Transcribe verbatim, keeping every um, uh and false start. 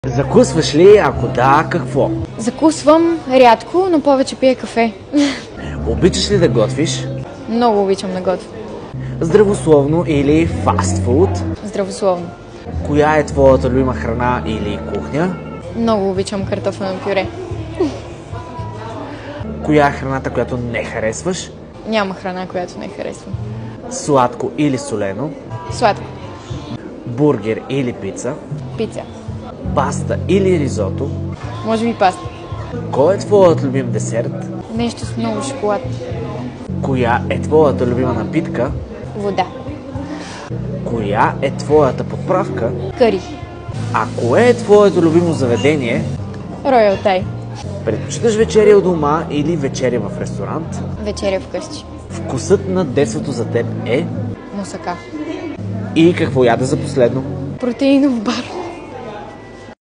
Закусваш ли? Ако да, какво? Закусвам рядко, но повече пия кафе. Обичаш ли да готвиш? Много обичам да готвя. Здравословно или фастфуд? Здравословно. Коя е твоята любима храна или кухня? Много обичам картофено пюре. Коя е храната, която не харесваш? Няма храна, която не харесвам. Сладко или солено? Сладко. Бургер или пица? Пица. Паста или ризото? Може би паста. Кой е твоят любим десерт? Нещо с много шоколад. Коя е твоята любима напитка? Вода. Коя е твоята подправка? Къри. А кое е твоето любимо заведение? Роял Тай. Предпочиташ вечеря у дома или вечеря в ресторант? Вечеря вкъщи. Вкусът на детството за теб е? Мусака. И какво яде за последно? Протеинов бар.